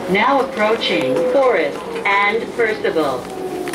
Now approaching Forest and Percival.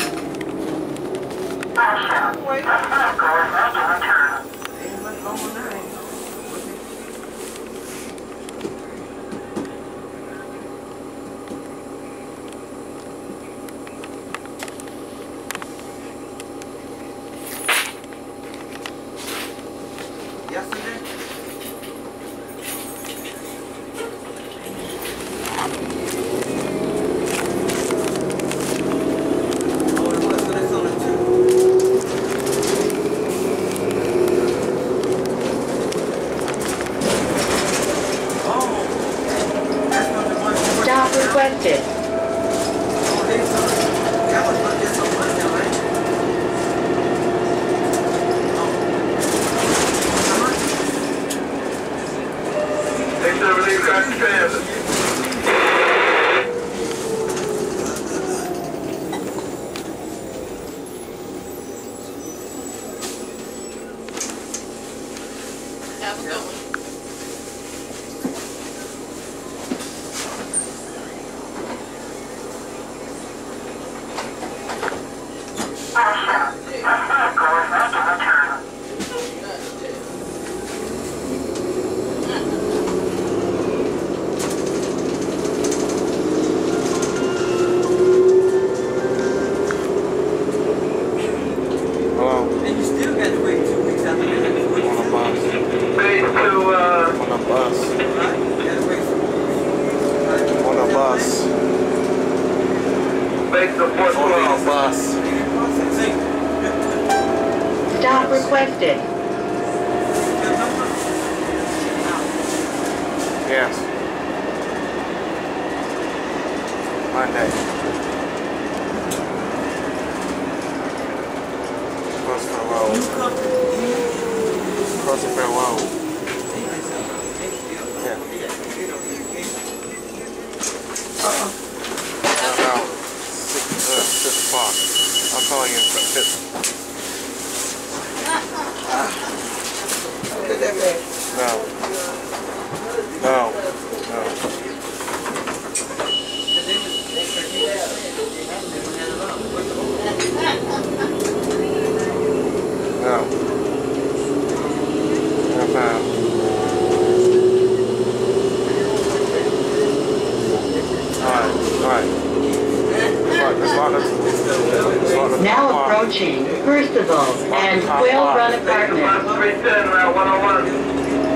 Requested. Have a good one. Stop requested. Yes. Monday. Crossford Road. Crossford Road. Yeah. About 6 o'clock. I'll call you in 6. No. No. No. No. No time. Alright. Now approaching Percival and Quail Run Apartments. 310 around 101.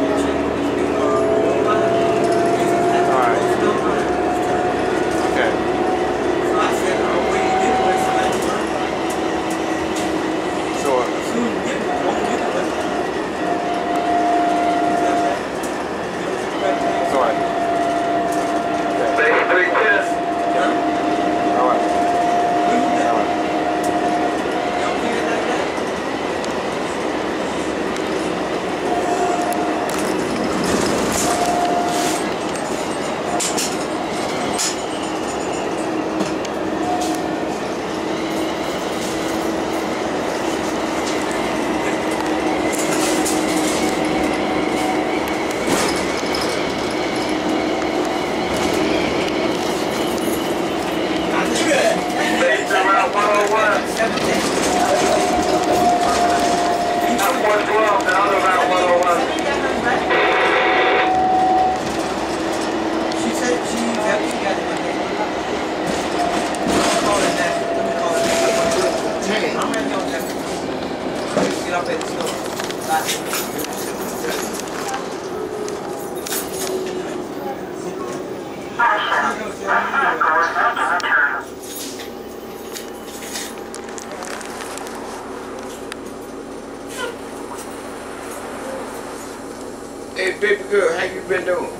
Hey, baby girl, how you been doing?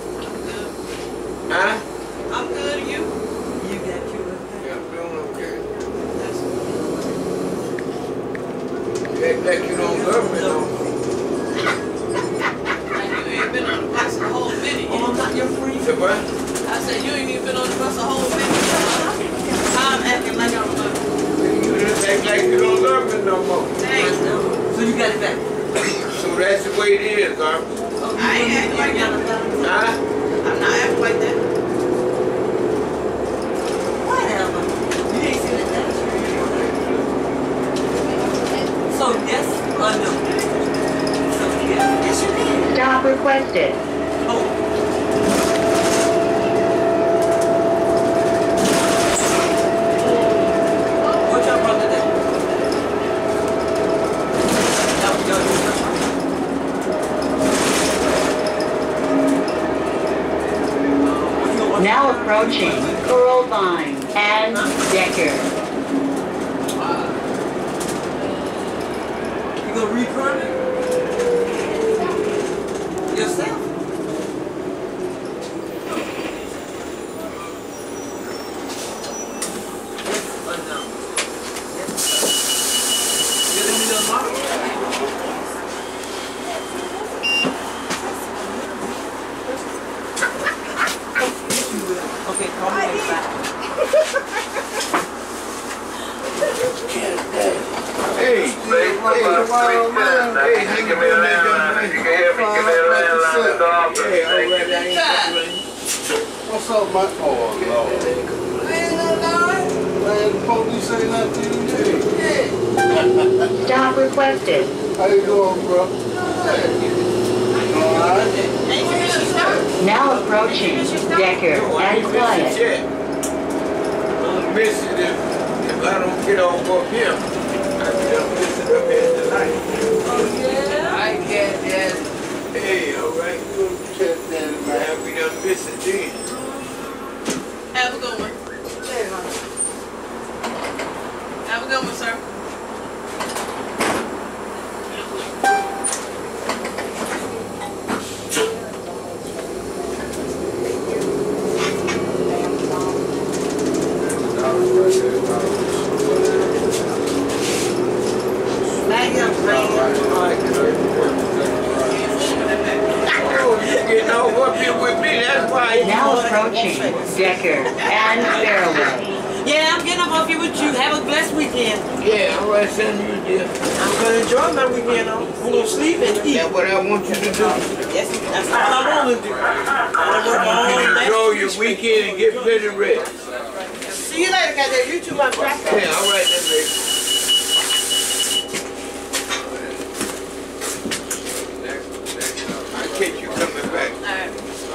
Huh? I'm good, you? You got you? Yeah, I'm doing okay. You act like you don't love me, no? Like you ain't been on the bus a whole minute. Oh, I'm not your friend. Say what? I said you ain't even been on the bus a whole minute. I'm acting like I'm loving you. You just act like you don't love me no more. Thanks, So you got it back? So that's the way it is, huh? I ain't acting like that. Huh? I'm not acting like that. Now approaching Earlvine and Decker. You gonna reprint it? Yourself? Okay, call me next time. Hey, hey, tomorrow, man. Hey, how you doing, man? You can hear me, give me a landline in the office. Hey, all right, I ain't complaining. What's up, man? Oh, Lord. Ain't no lie. Man, the police ain't nothing to you. Hey. Stop requested. How you doing, bro? All right. Ain't you really start? Now approaching Decker and Quiet. I'm missing if I don't get off up here. I'll be done missing up here tonight. Oh, yeah? I get that. Hey, all right, good check that, man. I'll be done missing then. Have a good one. Have a good one, sir. Oh, you getting off up here with me, that's why. Now approaching Decker and Fairway. Yeah, I'm getting up off here with you. Have a blessed weekend. Yeah, all right, send you dear. I'm gonna enjoy my weekend. I'm gonna sleep and eat. That's what I want you to do. Yes, that's all I want to do. I work all day. Enjoy your weekend and get plenty rest. See you later, guys. You too, my friend. Yeah, all right then, baby. I'll catch you coming back. All right.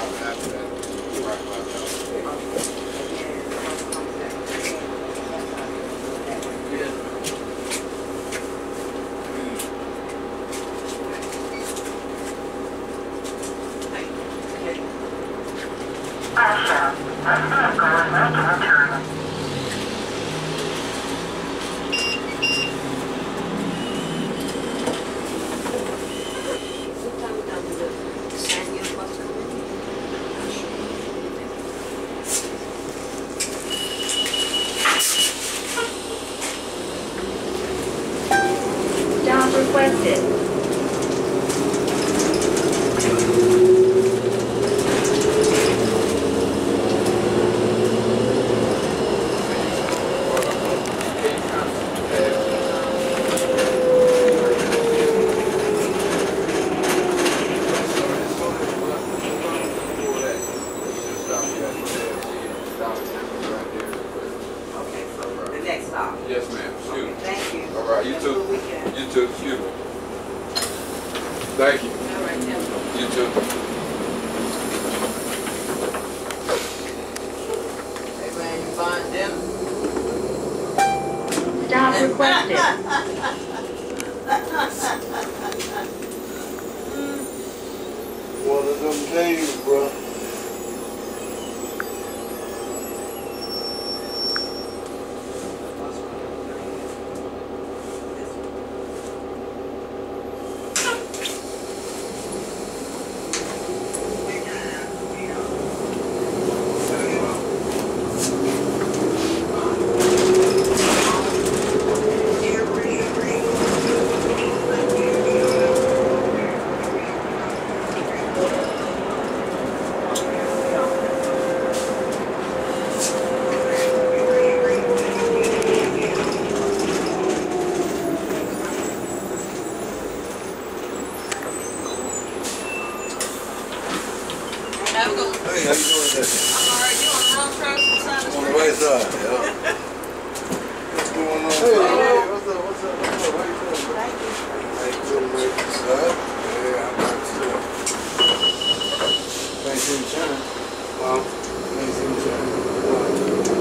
Stop requested. Okay, so the next stop. Yes, ma'am. Excuse me. Thank you. All right, you Have a too. good weekend. You too. Excuse me. Thank you. All right, Tim. You too. Hey, man, you buying dinner? Stop requested. One of them days, bro. Have a good one. Hey, how you doing today? I'm all right. You on the wrong track from the side of the On the street? right side, yeah. What's going on? Hey, what's up? How you doing? Thank you. How you doing, man? Good? Yeah, I'm not sure. Ain't seen China. Ain't seen China.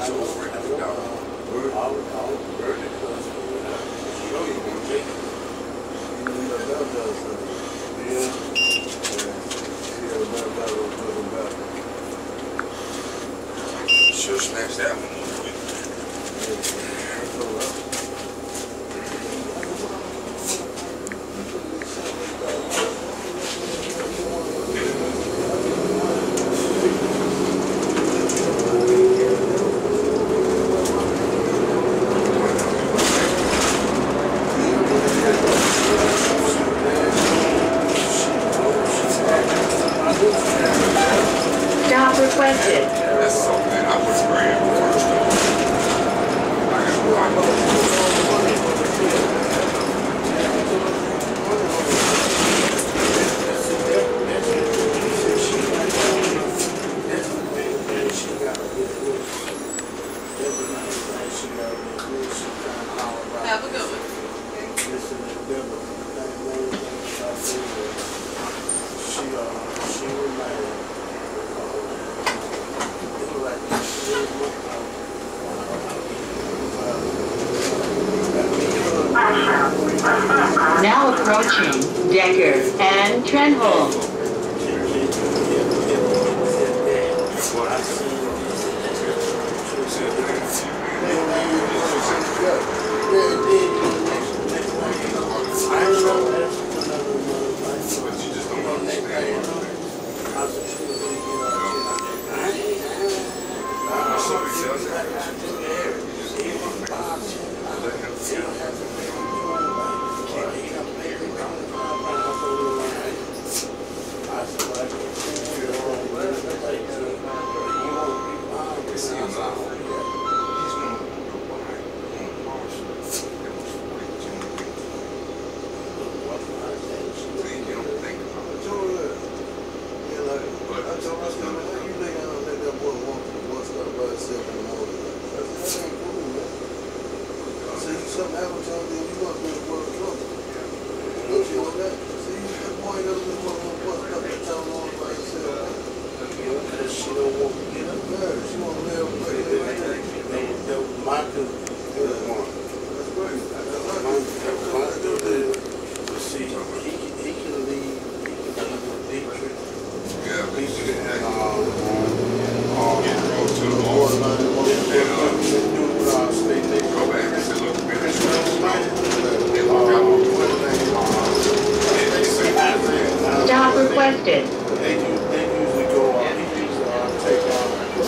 She'll snatch that one. Stop requested. That's so bad. I was praying first. I Have a good one. Now approaching Decker and Trenholm. Stop requested. They usually go on. He usually take on.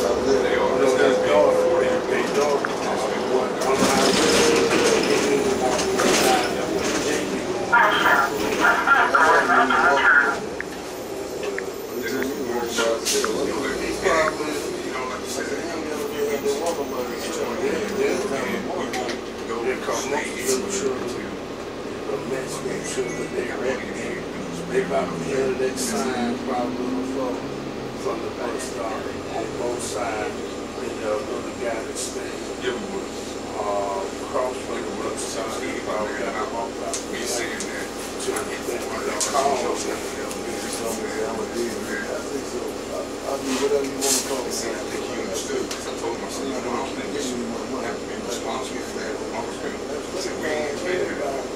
They probably heard that sign probably from the bus stop on both sides. And the guy that stands across from the bus stop, he probably got him off by the side to the call. I think so. I'll do whatever you want to call it. think he understood because I told him, I said, I don't think this is have to be responsible for that. I said, we ain't expecting it.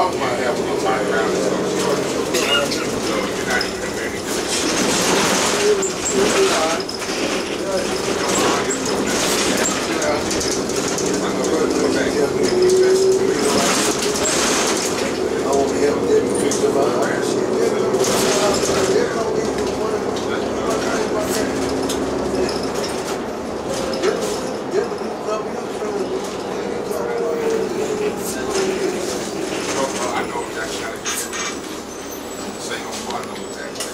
talking about having a light around this whole short. So you're not even really I want to help them fix the line. I know exactly how to get it. Say no more, I know exactly.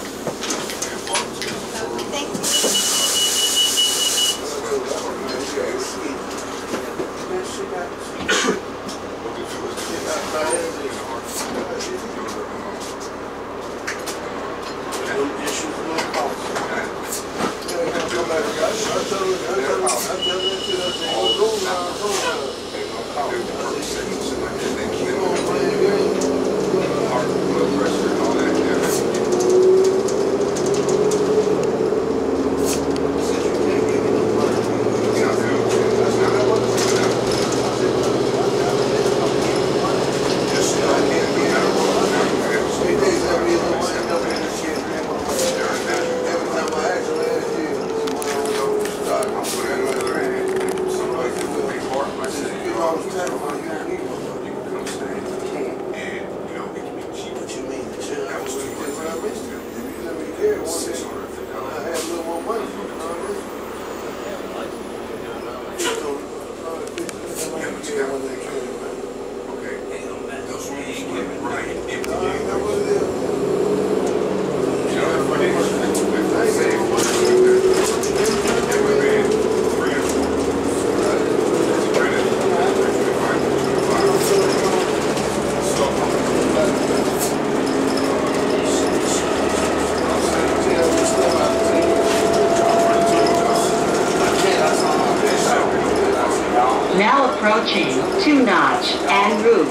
Now approaching 2 Notch and Roof.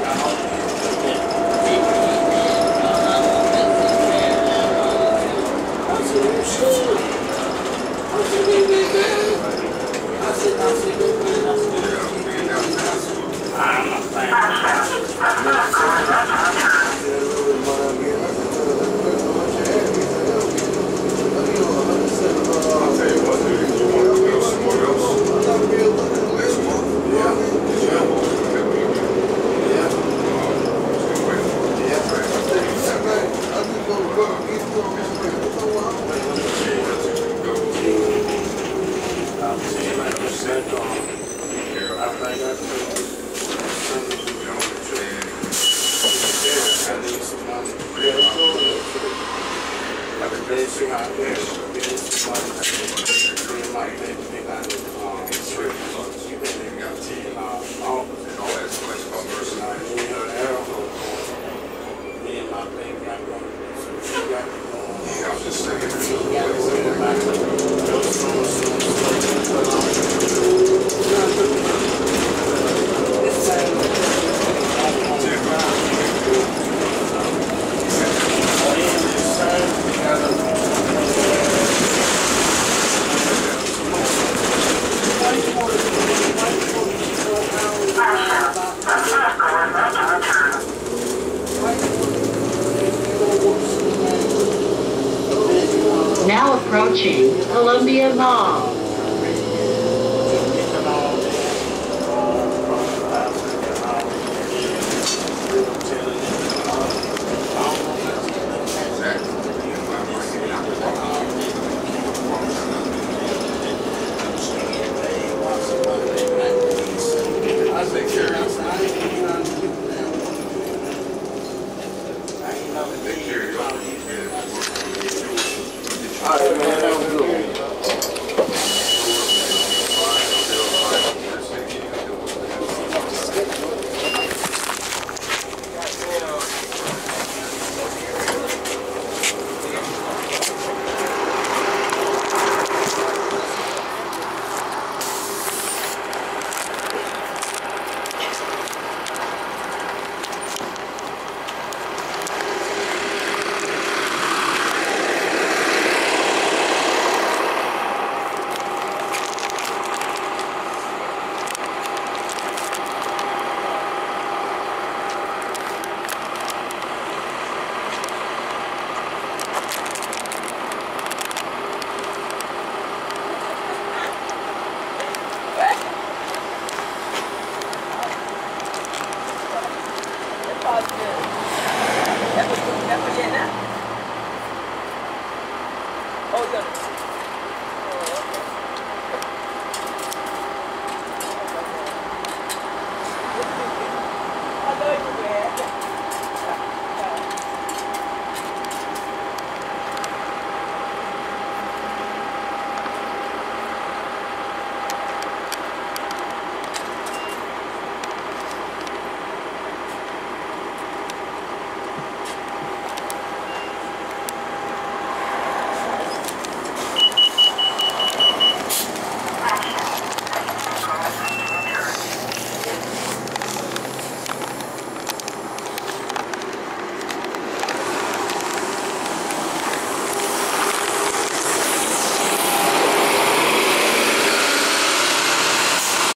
Now approaching Columbia Mall.